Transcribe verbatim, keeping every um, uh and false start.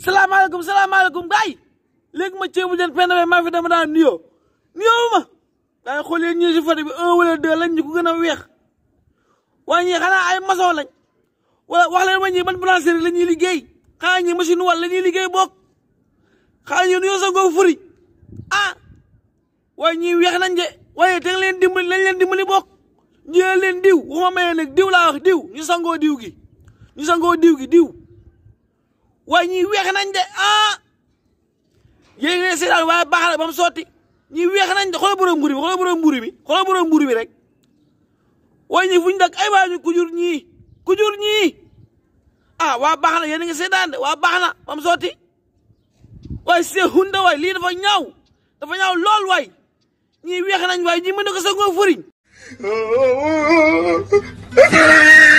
salaamaaleykum salaamaaleykum gars léegi ma ceebu jën penn be maa fi dama daan nuyoo nuyoo ma daañu xool yéen ñii si photo bi un wala deux lañ ñu ko gën a weex waaye ñii xanaa ay maçon lañ wala wax leen ma ñii ban boulangerie la ñuy liggéey xanaa ñii machine wal la ñuy liggéey boog xanaa ñii nuyoo sa ngoo furi ah waaye ñii weex nañ de waaye te nga leen dimbali lañ leen dimbali boog jëlee leen diw waxuma mayee nag diw laa wax diw ñu sangoo diw gi ñu sangoo diw gi diw waaye ñii weex nañ de ah yéen ngi ne seetaan waaye baax na ba mu sotti ñii weex nañ de xoolal borom mburu bi xoolal borom mburu bi xoolal borom mburu bi rek waaye ñii fu ñu dak ay waa ñu ku jur ñii ku jur ñii ah waa baax na yéen ngi seetaan de waa baax na ba mu sotti waaye see hunda waay lii dafa ñaaw dafa ñaaw lool waay ñii weex nañ waay ñii mën na ko sa ngoo furiñ